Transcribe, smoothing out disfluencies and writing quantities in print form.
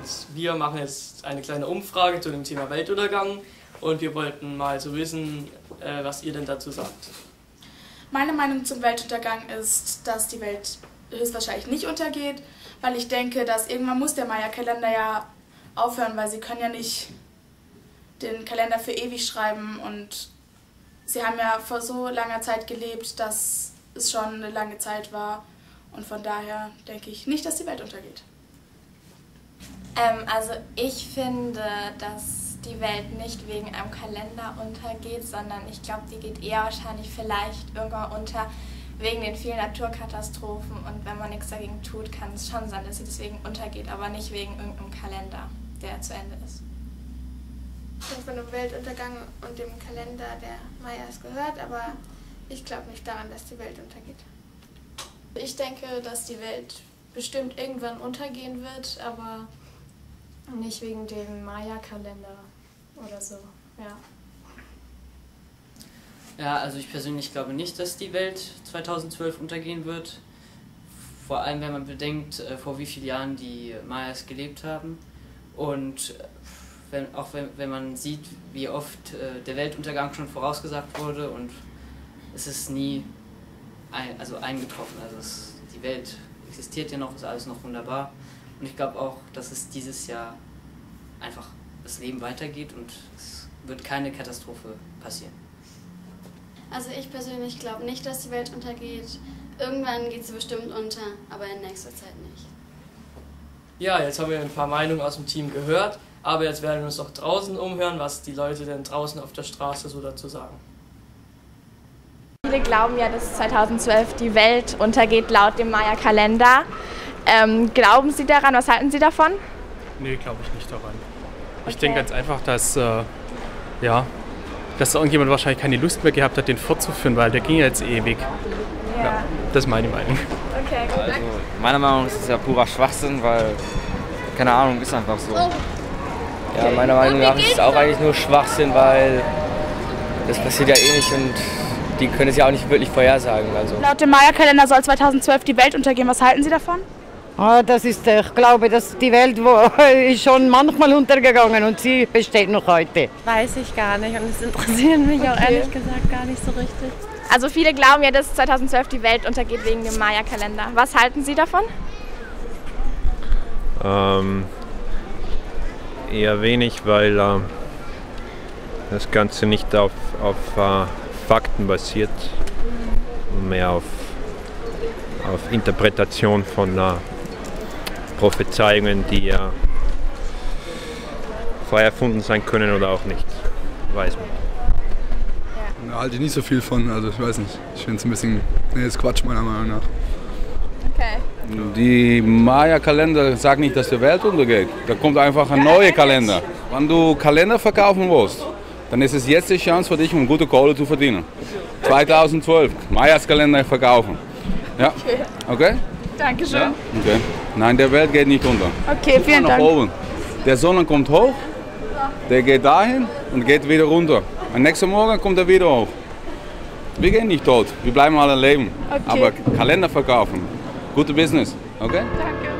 wir machen jetzt eine kleine Umfrage zu dem Thema Weltuntergang und wir wollten mal so wissen, was ihr denn dazu sagt. Meine Meinung zum Weltuntergang ist, dass die Welt höchstwahrscheinlich nicht untergeht, weil ich denke, dass irgendwann muss der Maya-Kalender ja aufhören, weil sie können ja nicht den Kalender für ewig schreiben und sie haben ja vor so langer Zeit gelebt, dass es schon eine lange Zeit war und von daher denke ich nicht, dass die Welt untergeht. Also ich finde, dass die Welt nicht wegen einem Kalender untergeht, sondern ich glaube, die geht eher wahrscheinlich vielleicht irgendwann unter wegen den vielen Naturkatastrophen und wenn man nichts dagegen tut, kann es schon sein, dass sie deswegen untergeht, aber nicht wegen irgendeinem Kalender, der zu Ende ist. Ich habe von dem Weltuntergang und dem Kalender der Mayas gehört, aber ich glaube nicht daran, dass die Welt untergeht. Ich denke, dass die Welt bestimmt irgendwann untergehen wird, aber nicht wegen dem Maya-Kalender oder so, ja. Ja, also ich persönlich glaube nicht, dass die Welt 2012 untergehen wird. Vor allem, wenn man bedenkt, vor wie vielen Jahren die Mayas gelebt haben. Und wenn man sieht, wie oft der Weltuntergang schon vorausgesagt wurde und es ist nie eingetroffen. Also die Welt existiert ja noch, ist alles noch wunderbar. Und ich glaube auch, dass es dieses Jahr einfach das Leben weitergeht und es wird keine Katastrophe passieren. Also ich persönlich glaube nicht, dass die Welt untergeht. Irgendwann geht sie bestimmt unter, aber in nächster Zeit nicht. Ja, jetzt haben wir ein paar Meinungen aus dem Team gehört, aber jetzt werden wir uns noch draußen umhören, was die Leute denn draußen auf der Straße so dazu sagen. Viele glauben ja, dass 2012 die Welt untergeht laut dem Maya-Kalender. Glauben Sie daran? Was halten Sie davon? Nee, glaube ich nicht daran. Okay. Ich denke ganz einfach, dass irgendjemand wahrscheinlich keine Lust mehr gehabt hat, den fortzuführen, weil der ging ja jetzt ewig. Ja, das ist meine Meinung. Okay, gut. Also, meiner Meinung nach ist es ja purer Schwachsinn, weil, keine Ahnung, ist einfach so. Ja, meiner Meinung nach ist es auch eigentlich nur Schwachsinn, weil das passiert ja eh nicht und die können es ja auch nicht wirklich vorhersagen. Also. Laut dem Maya-Kalender soll 2012 die Welt untergehen. Was halten Sie davon? Ich glaube, dass die Welt ist schon manchmal untergegangen und sie besteht noch heute. Weiß ich gar nicht und es interessiert mich auch ehrlich gesagt gar nicht so richtig. Also viele glauben ja, dass 2012 die Welt untergeht wegen dem Maya-Kalender. Was halten Sie davon? Eher wenig, weil das Ganze nicht auf Fakten basiert, mehr auf Interpretation von Prophezeiungen, die frei erfunden sein können oder auch nicht, weiß man. Da halte ich nicht so viel von, also ich weiß nicht. Ich finde es ein bisschen, das ist Quatsch meiner Meinung nach. Okay. Die Maya-Kalender sagt nicht, dass die Welt untergeht. Da kommt einfach ein neuer Kalender. Wenn du Kalender verkaufen willst, dann ist es jetzt die Chance für dich, um gute Kohle zu verdienen. 2012, Mayas Kalender verkaufen. Ja? Okay? Dankeschön. Ja? Okay. Nein, der Welt geht nicht unter. Okay, vielen Dank. Nach oben. Der Sonne kommt hoch, der geht dahin und geht wieder runter. Am nächsten Morgen kommt er wieder hoch. Wir gehen nicht tot, wir bleiben alle leben. Okay. Aber Kalender verkaufen, gute Business. Okay? Danke.